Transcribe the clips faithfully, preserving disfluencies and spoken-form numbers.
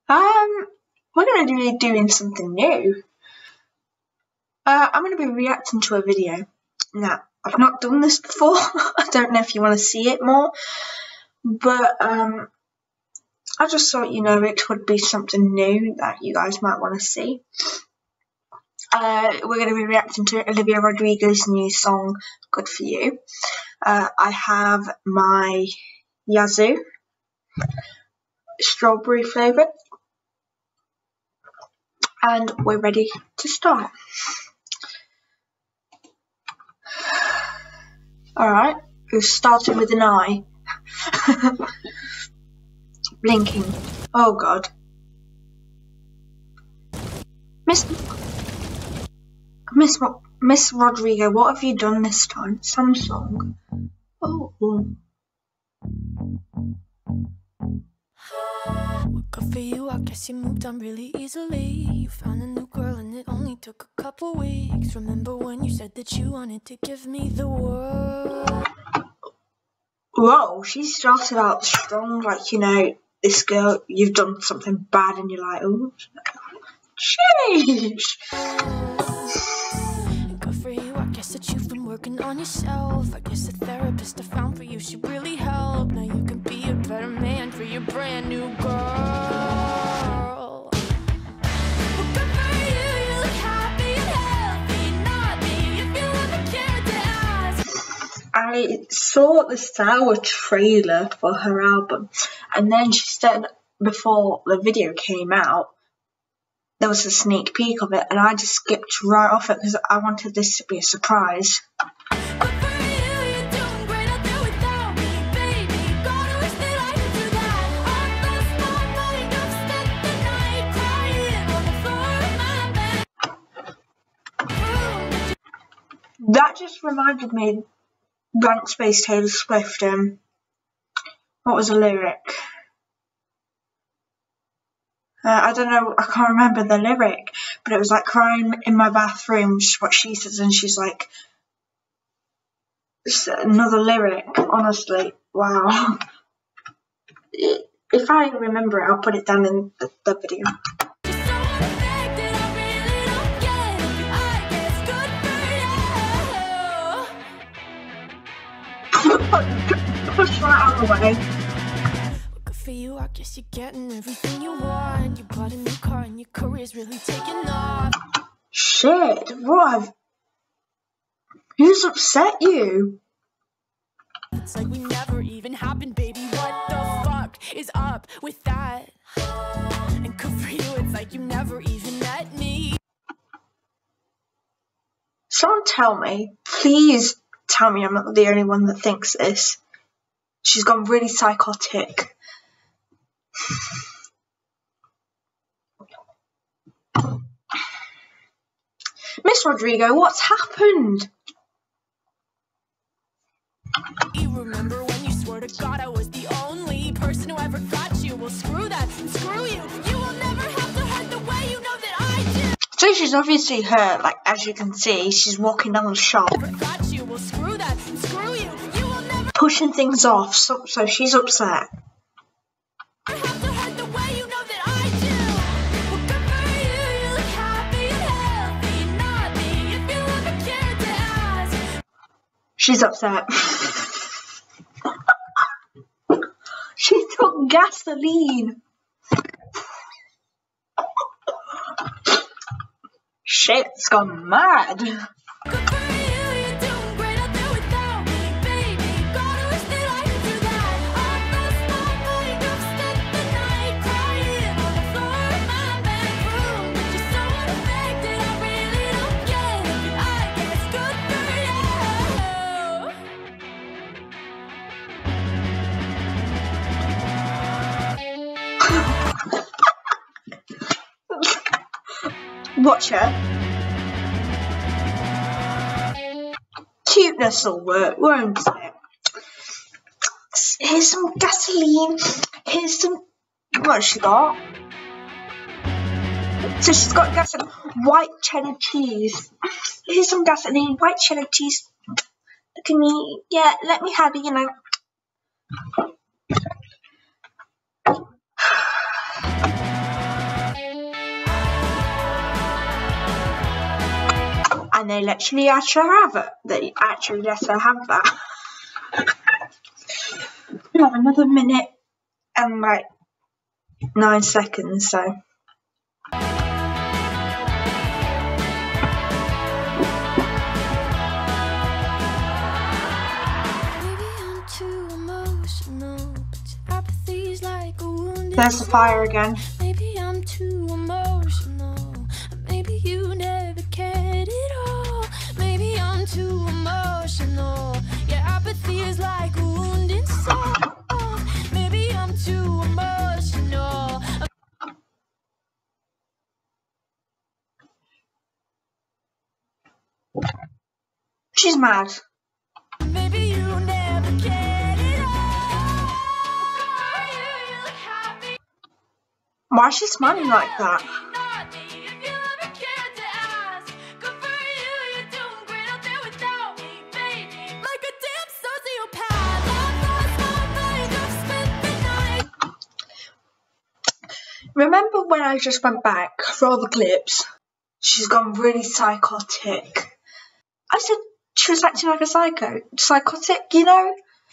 Um, we're going to be doing something new. Uh, I'm going to be reacting to a video. Now, I've not done this before. I don't know if you want to see it more, but um, I just thought, you know, it would be something new that you guys might want to see. Uh, we're going to be reacting to Olivia Rodrigo's new song, Good For You. Uh, I have my Yazoo, strawberry flavoured, and we're ready to start. Alright, we're starting with an eye. Blinking. Oh god. Miss... Miss... Miss Rodrigo, what have you done this time? Samsung. Oh. Good for you, I guess you moved on really easily. You found a new girl and it only took a couple weeks. Remember when you said that you wanted to give me the world? Whoa, she started out strong, like, you know, this girl, you've done something bad and you're like, oh, sheesh. Good for you, I guess that you've been working on yourself. I guess the therapist I found for you, she really helped. Now you can be a better man for your brand new girl. Well, good for you, you look happy and healthy. Not me, if you ever cared to ask. I saw the Sour trailer for her album, and then she said before the video came out, there was a sneak peek of it, and I just skipped right off it because I wanted this to be a surprise. That just reminded me, blank space Taylor Swift. Um, what was the lyric? Uh, I don't know, I can't remember the lyric, but it was like crying in my bathroom, which is what she says, and she's like, it's another lyric, honestly, wow. If I remember it, I'll put it down in the, the video. Push right out of the way. For you, I guess you're getting everything you want. You bought a new car and your career's really taking off. Shit, what? Who's upset you? It's like we never even happened, baby. What the fuck is up with that? And good for you, it's like you never even met me. Someone tell me, please tell me I'm not the only one that thinks this. She's gone really psychotic. Miss Rodrigo, what's happened? You remember when you swore to God I was the only person who ever got you? Well, screw that and screw you. You will never have to hurt the way you know that I do. So she's obviously hurt, like, as you can see, she's walking down the shop. Got you. Well, screw that and screw you. You will never pushing things off, so, so she's upset. She's upset. She took gasoline. Shit's gone mad. Watch her. Cuteness will work, won't it? Here's some gasoline. Here's some. What's she got? So she's got gasoline. White cheddar cheese. Here's some gasoline. White cheddar cheese. Look at me. Yeah, let me have it, you know. and they literally actually have it. They actually let her have that. We have another minute and like nine seconds, so. There's the fire again. Maybe I'm too emotional. Maybe you never cared at all. Maybe I'm too emotional. Yeah, apathy is like a wounded soul. Maybe I'm too emotional. She's mad. Maybe you never cared at all. Why is she smiling like that? Remember when I just went back for all the clips? She's gone really psychotic. I said she was acting like a psycho. Psychotic, you know?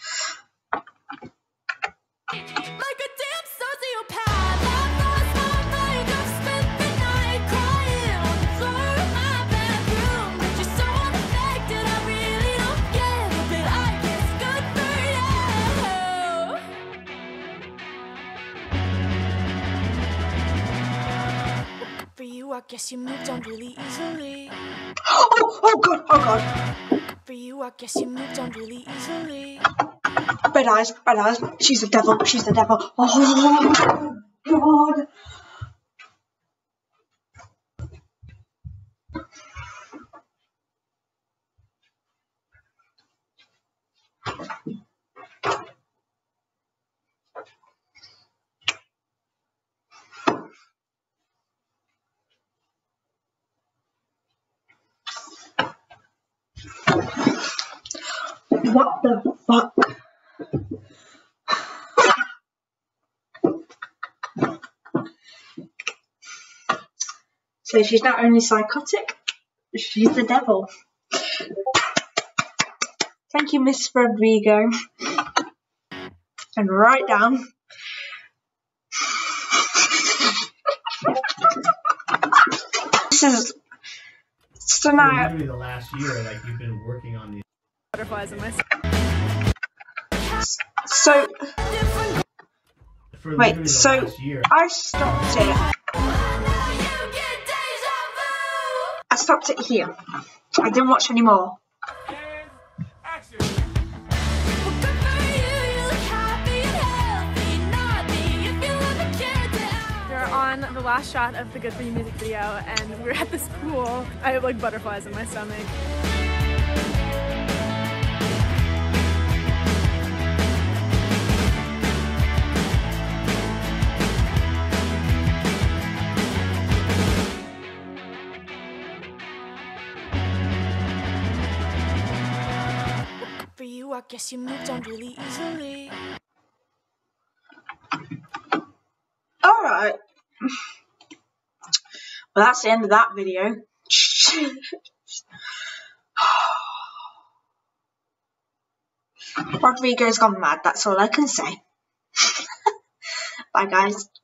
I guess you moved on really easily. Oh, oh god, oh god. For you, I guess you moved on really easily. Red eyes, red eyes. She's the devil, she's the devil. Oh god. What the fuck? So she's not only psychotic, she's the devil. Thank you, Miss Rodrigo. And write down. This is so now. Literally the last year, like you've been working on these butterflies in my So for wait, literally the so last year. I stopped it. I stopped it here. I didn't watch anymore. on the last shot of the Good For You music video, and we were at this pool. I have like butterflies in my stomach. For you, I guess you moved on really easily. Alright. Well, that's the end of that video. Rodrigo's gone mad, that's all I can say. Bye guys.